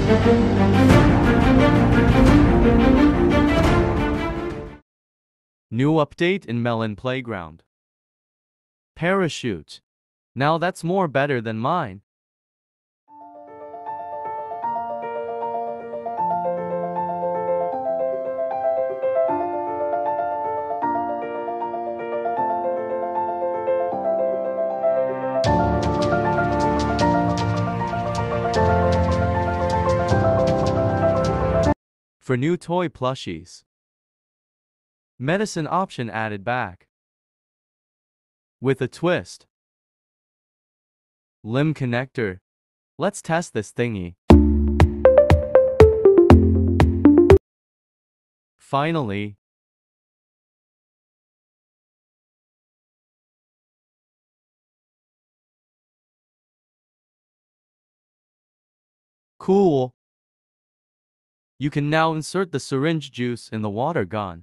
New update in Melon Playground. Parachute. Now that's more better than mine. For new toy plushies. Medicine option added back. With a twist. Limb connector. Let's test this thingy. Finally. Cool. You can now insert the syringe juice in the water gun.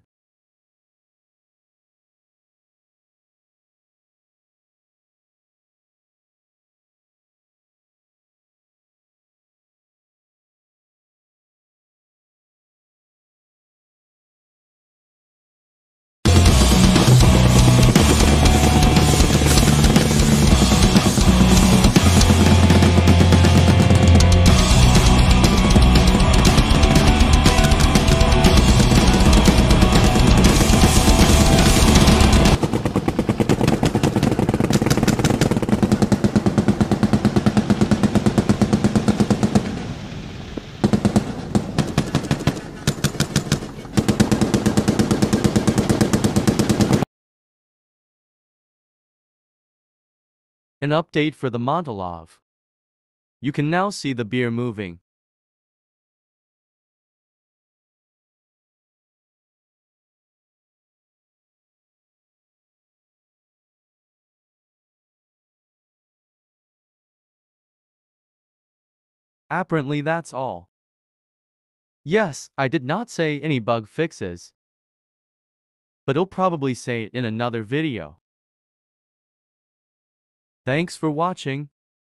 An update for the Montalov. You can now see the beer moving. Apparently that's all. Yes, I did not say any bug fixes, but I'll probably say it in another video. Thanks for watching.